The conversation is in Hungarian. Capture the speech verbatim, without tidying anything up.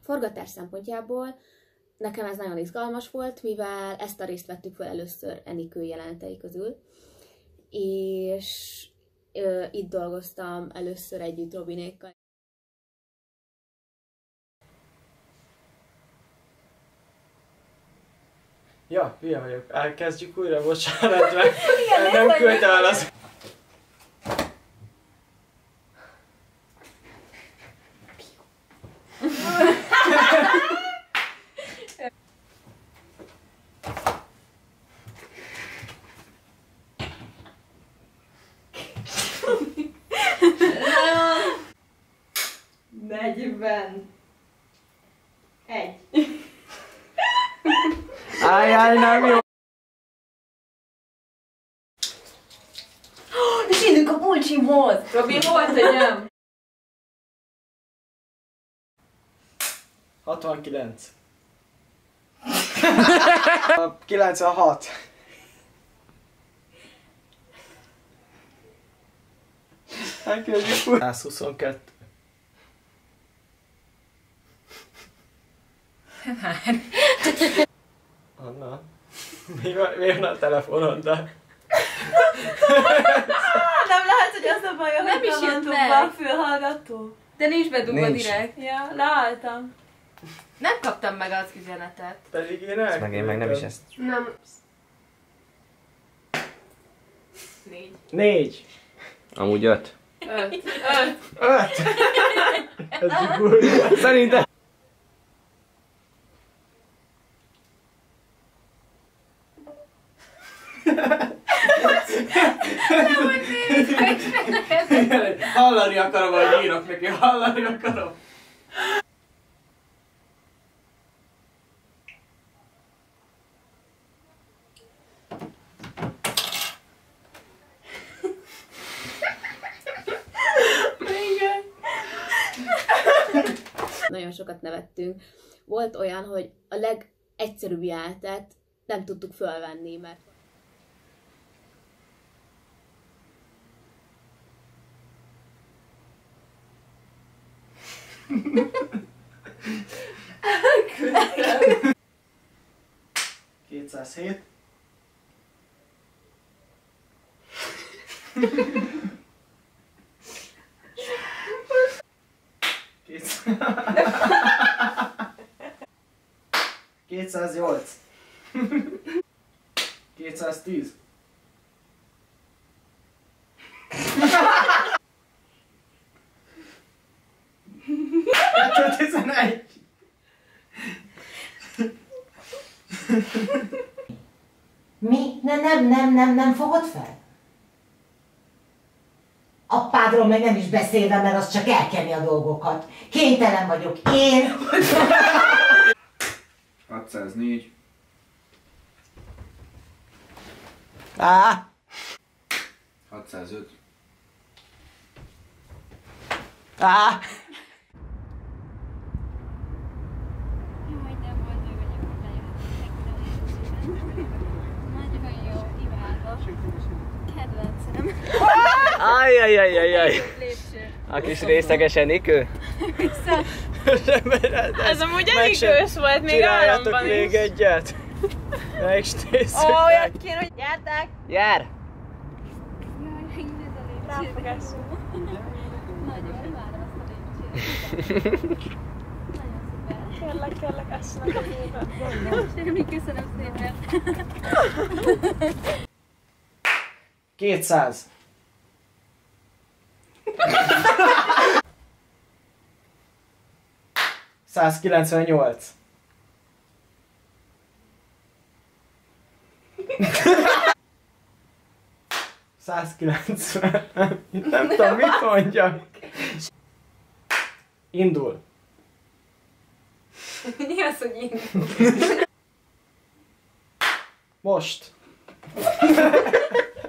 Forgatás szempontjából nekem ez nagyon izgalmas volt, mivel ezt a részt vettük fel először Enikő jelenetei közül, és ö, itt dolgoztam először együtt Robinékkal. Ja, hülye vagyok. Elkezdjük újra, bocsánat, mert nem küldte el az... negyven. Egy. Ájjáj, nem jó! És indulunk a pulcsimhoz! Robi, volt, hogy nem? hatvankilenc. kilencvenhat. Elkezdjük úgy. százhuszonkettő. Már. Anna, mi van, mi van a telefonodban? Nem lehet, hogy az a baj, hogy Nem is jött meg. van fülhallgató. De nincs bedugva Nincs. direkt. Ja, leálltam. Nem kaptam meg az üzenetet. Pedig én Ezt meg én meg nem is ezt. Nem. Négy. Négy. Amúgy öt. Öt. Öt. Öt. Ez gyugul. Szerintem. Hallani akarom, hogy írok neki, hallani akarom. Nagyon sokat nevettünk. Volt olyan, hogy a legegyszerűbb jelenetet nem tudtuk fölvenni, mert kétszázhét. kétszáznyolc. kétszáztíz. kétszáztizenegy. Mi? Ne, nem, nem, nem, nem fogod fel? Apádról meg nem is beszélve, mert az csak elkenni a dolgokat. Kénytelen vagyok én. hatszáznégy. Á! hatszázöt. Á! Majdnem boldog vagyok, hogy bejöttem. Nagyon jó, imádom. Kedvencem. Ajjajajajaj. Lépcső. A kis részeges Enikő. Ez amúgy elég ős volt, még államban is. még egyet. Ne is nézzük Ó, meg. olyat kér, hogy gyertek! Jár! Jaj, mindez a lépcső. Ráfogású. Nagyon imádom azt a lépcsőt. Nagyon szuper. Kérlek, kérlek, essenek a főben. Semmi, köszönöm szépen. kétszáz. százkilencvennyolc. százkilencven. Nem tudom, mit mondjak. Indul. Mi az, hogy indul? Most.